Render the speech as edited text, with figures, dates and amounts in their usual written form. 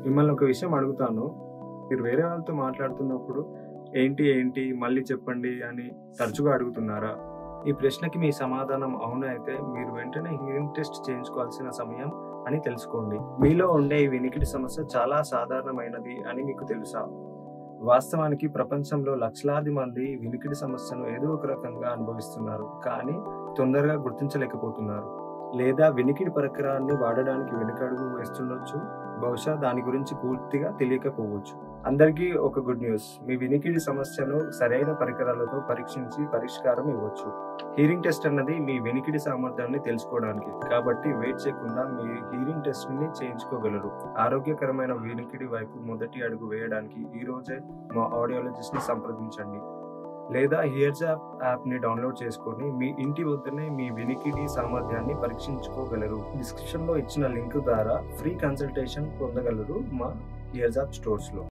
మిమ్మల్ని ఒక విషయం అడుగుతాను. మీరు వేరే వాళ్ళతో మాట్లాడుతున్నప్పుడు ఏంటి మళ్ళీ చెప్పండి అని తరచుగా అడుగుతున్నారా? ఈ ప్రశ్నకి మీ సమాధానం అవును అయితే మీరు వెంటనే హియరింగ్ టెస్ట్ చేయించుకోవాల్సిన సమయం అని తెలుసుకోండి. మీలో ఉండే ఈ వినికిడి సమస్య చాలా సాధారణమైనది అని మీకు తెలుసా? వాస్తవానికి ప్రపంచంలో లక్షలాది మంది వినికిడి సమస్యను ఏదో ఒక రకంగా అనుభవిస్తున్నారు. కానీ తొందరగా గుర్తించలేకపోతున్నారు. లేదా వినికిడి పరికరాన్ని వాడడానికి వెనుకడుగు వేస్తుండొచ్చు. బహుశా దాని గురించి పూర్తిగా తెలియకపోవచ్చు. అందరికీ ఒక గుడ్ న్యూస్. మీ వినికిడి సమస్యను సరైన పరికరాలతో పరీక్షించి పరిష్కారం ఇవ్వచ్చు. హియరింగ్ టెస్ట్ అన్నది మీ వినికిడి సామర్థ్యాన్ని తెలుసుకోవడానికి. కాబట్టి వెయిట్ చేయకుండా మీ హియరింగ్ టెస్ట్ ని చేయించుకోగలరు. ఆరోగ్యకరమైన వినికిడి వైపు మొదటి అడుగు వేయడానికి ఈ రోజే మా ఆడియాలజిస్ట్ ని సంప్రదించండి. లేదా హియర్స్ యాప్ ని డౌన్లోడ్ చేసుకొని మీ ఇంటి వద్దనే మీ వినికిడి సామర్థ్యాన్ని పరీక్షించుకోగలరు. డిస్క్రిప్షన్ లో ఇచ్చిన లింక్ ద్వారా ఫ్రీ కన్సల్టేషన్ పొందగలరు మా హియర్స్ యాప్ స్టోర్స్ లో.